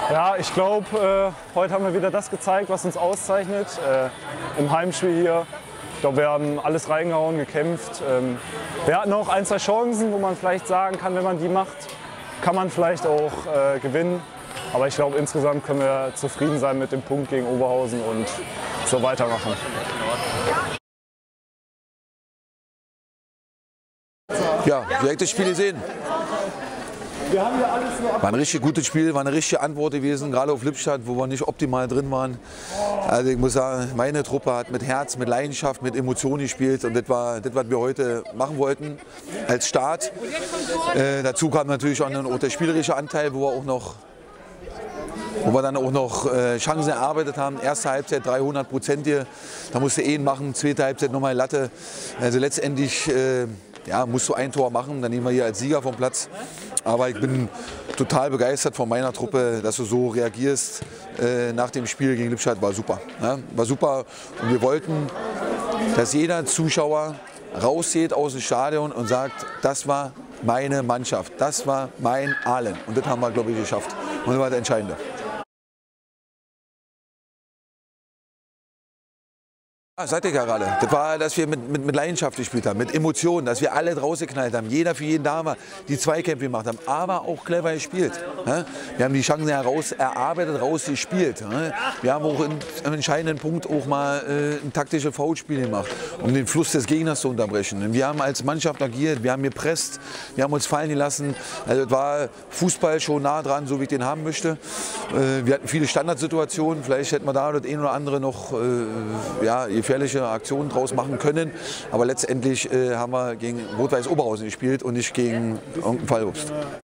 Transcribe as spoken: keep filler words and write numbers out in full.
Ja, ich glaube, äh, heute haben wir wieder das gezeigt, was uns auszeichnet. Äh, Im Heimspiel hier. Ich glaube, wir haben alles reingehauen, gekämpft. Ähm, wir hatten auch ein, zwei Chancen, wo man vielleicht sagen kann, wenn man die macht, kann man vielleicht auch äh, gewinnen. Aber ich glaube, insgesamt können wir zufrieden sein mit dem Punkt gegen Oberhausen und so weitermachen. Ja, direkt das Spiel gesehen. War ein richtig gutes Spiel, war eine richtige Antwort gewesen, gerade auf Lippstadt, wo wir nicht optimal drin waren. Also ich muss sagen, meine Truppe hat mit Herz, mit Leidenschaft, mit Emotionen gespielt und das war das, was wir heute machen wollten als Start. Äh, dazu kam natürlich auch, auch der spielerische Anteil, wo wir auch noch wo wir dann auch noch äh, Chancen erarbeitet haben. Erste Halbzeit dreihundert Prozent hier, da musste Ehen machen, zweite Halbzeit nochmal Latte. Also letztendlich äh, ja, musst du ein Tor machen, dann nehmen wir hier als Sieger vom Platz. Aber ich bin total begeistert von meiner Truppe, dass du so reagierst äh, nach dem Spiel gegen Lippstadt, war super. Ne? War super und wir wollten, dass jeder Zuschauer rausgeht aus dem Stadion und sagt, das war meine Mannschaft, das war mein Ahlen. Und das haben wir, glaube ich, geschafft. Und das war das Entscheidende. Das sagte ich ja gerade. Das war, dass wir mit, mit, mit Leidenschaft gespielt haben, mit Emotionen, dass wir alle draußen geknallt haben, jeder für jeden da war, die Zweikämpfe gemacht haben, aber auch clever gespielt. Wir haben die Chancen heraus erarbeitet, rausgespielt. Wir haben auch in, im entscheidenden Punkt auch mal äh, ein taktisches Foulspiel gemacht, um den Fluss des Gegners zu unterbrechen. Wir haben als Mannschaft agiert, wir haben gepresst, wir haben uns fallen gelassen. Also es war Fußball schon nah dran, so wie ich den haben möchte. Äh, wir hatten viele Standardsituationen, vielleicht hätten wir da das ein oder andere noch äh, ja, gefährliche Aktionen draus machen können. Aber letztendlich äh, haben wir gegen Rot-Weiß Oberhausen gespielt und nicht gegen irgendeinen Fallobst.